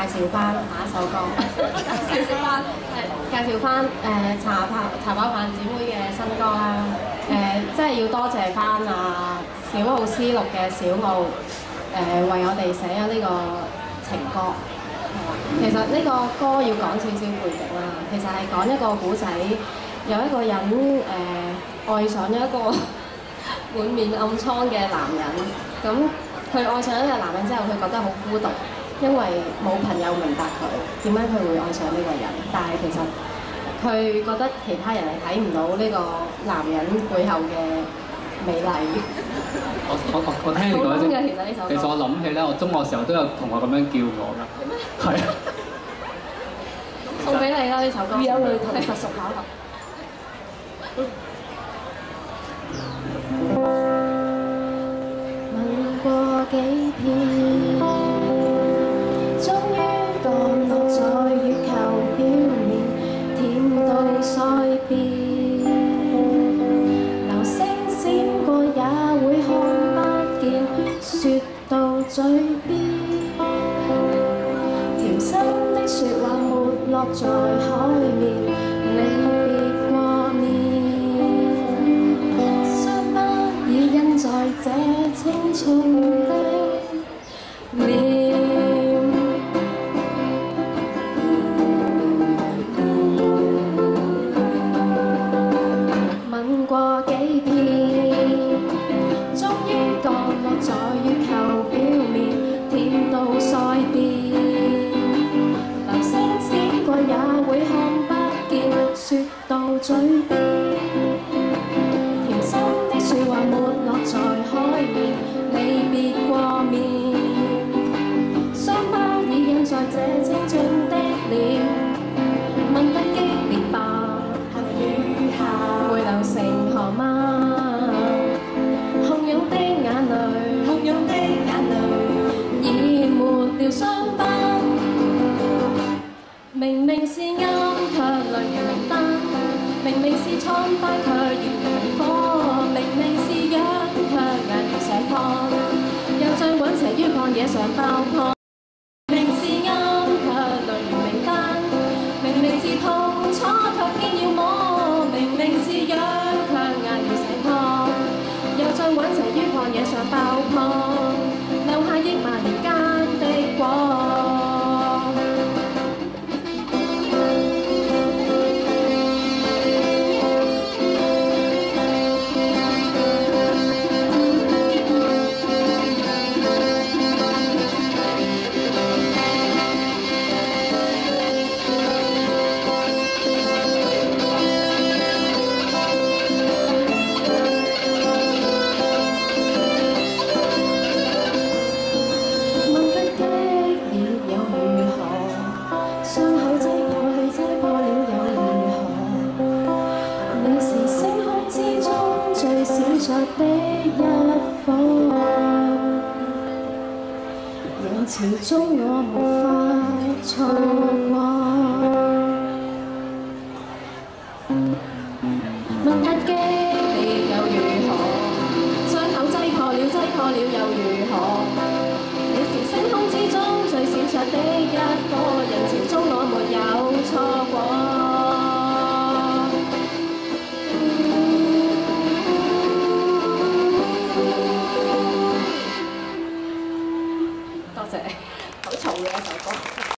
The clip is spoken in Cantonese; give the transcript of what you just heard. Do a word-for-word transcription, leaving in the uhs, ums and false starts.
介紹翻下一首歌，介紹翻誒介紹翻誒茶泡茶包飯姊妹嘅新歌啦。誒、呃，即係要多謝翻啊小奧斯錄嘅小奧誒、呃，為我哋寫咗呢個情歌。其實呢個歌要講少少背景啦，其實係講一個古仔，有一個人誒、呃、愛上咗一個滿面暗瘡嘅男人，咁佢愛上咗呢個男人之後，佢覺得好孤獨。因為冇朋友明白佢點解佢會愛上呢個人，但係其實佢覺得其他人係睇唔到呢個男人背後嘅美麗。 我我我我聽你講嘅其實呢首歌， 其實我諗起咧，我中學時候都有同學咁樣叫我㗎。係啊。 送俾你啦呢首歌。有類同實屬巧合。問過幾遍。流星閃過也會看不見，説到嘴邊，甜心的説話沒落在海面，離別過面，傷疤已印在這青春的臉。過幾遍，終於降落在月球表面，甜到腮邊。流星閃過也會看不見，説到嘴邊。甜心的説話沒落在海面，離別過面。傷疤已印在這青春的臉，吻得激烈吧？會流成河嗎？洶湧的眼淚，洶湧的眼淚，已沒了傷疤。明明是暗，卻淚如明燈；明明是蒼白，卻熱如明火；明明是癢，卻眼如石礦，又像滾石於曠野上爆破。明明是暗，卻淚如明燈；明明是痛楚，卻偏要摸。明明是癢，卻眼如石礦，又像隕石於曠野上爆破，留下億萬年間的光。的一顆，仍始終我無法